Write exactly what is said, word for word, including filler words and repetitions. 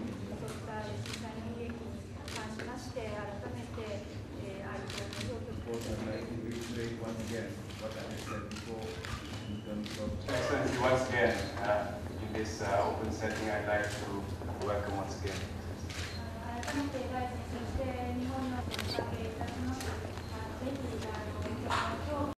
そういった震災の悲劇に関しまして改めて、えー、哀悼の意を表明します。 Excellency, once again, uh, in this uh, open setting, I'd like to welcome once again. 改めて